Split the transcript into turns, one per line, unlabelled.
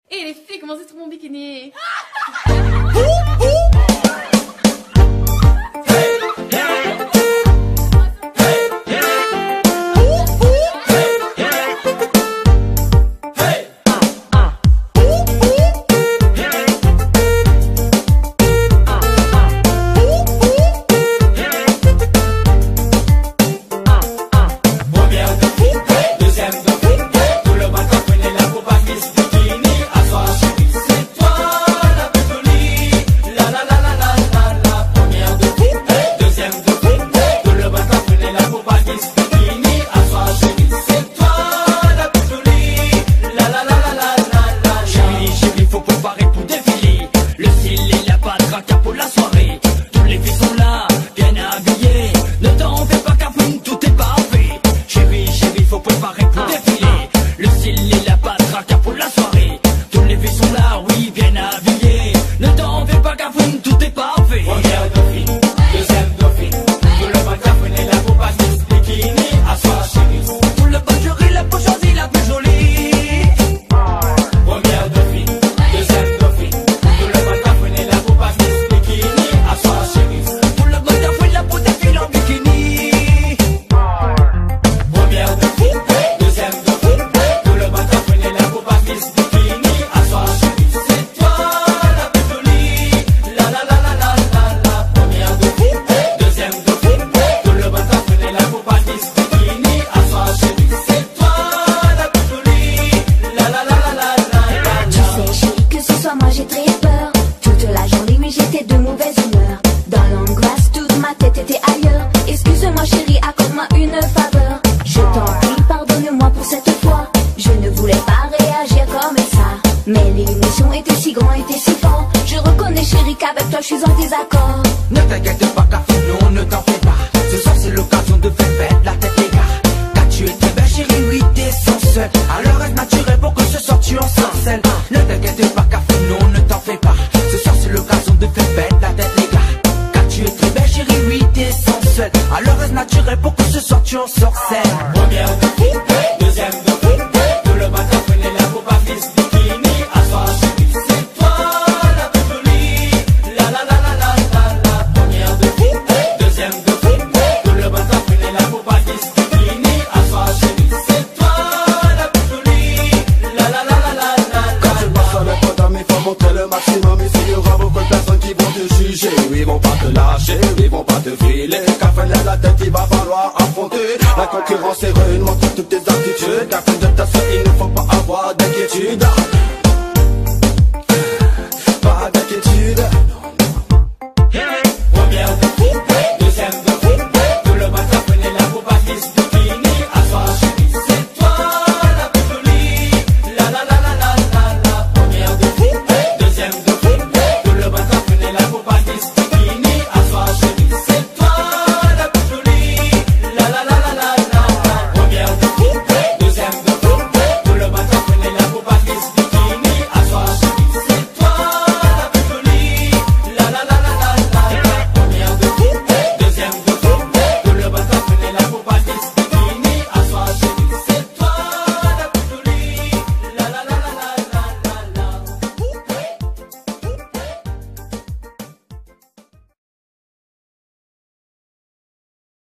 Et les filles, comment c'est sur mon bikini?
Mais l'émotion était si grande, était si fort. Je reconnais chérie qu'avec toi je suis en désaccord.
Ne t'inquiète pas Café, non ne t'en fais pas. Ce soir c'est l'occasion de faire fête la tête les gars. Car tu es très belle chérie, oui t'es sans seul. Alors reste naturel pour que ce soir tu en sorcelles. Ne t'inquiète pas Café, non ne t'en fais pas. Ce soir c'est l'occasion de faire fête la tête les gars. Car tu es très belle chérie, oui t'es sans seul. Alors reste naturel pour que ce soir tu en sorcelles.
Première de fou, deuxième de fou. Tout le matin prenez la peau pas fils bikini. Assois chérie, c'est toi la plus jolie. La la la la la la la. Première de fou, deuxième de fou. Tout le matin prenez la peau pas fils bikini. Assois chérie, c'est toi la plus jolie. La la la la la la.
Quand tu passes avec toi dans mes faut montrer le maximum. Ici il y aura beaucoup de personnes qui vont te juger. Ils vont pas te lâcher, ils vont pas te filer. Café la tête, il va falloir affronter la concurrence est rude, montre toutes tes attitudes. Afin de ta soeur, il ne faut pas avoir d'inquiétude.